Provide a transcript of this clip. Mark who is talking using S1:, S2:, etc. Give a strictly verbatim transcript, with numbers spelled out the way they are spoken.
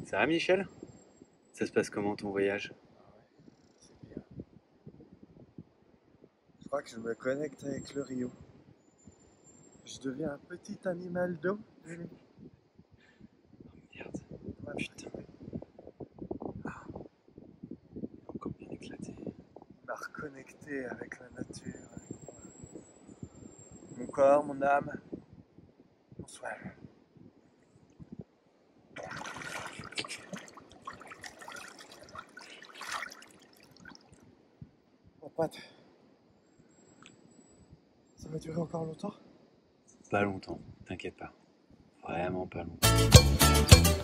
S1: Ça va, Michel? Ça se passe comment ton voyage?
S2: Ah ouais, c'est bien. Je crois que je me connecte avec le Rio. Je deviens un petit animal d'eau. Il
S1: Merde, putain, encore bien éclaté.
S2: m'a reconnecté avec la nature, avec moi. Mon corps, mon âme, mon soi. Mon pote, ça va durer encore longtemps?
S1: Pas longtemps, t'inquiète pas. Vraiment pas longtemps.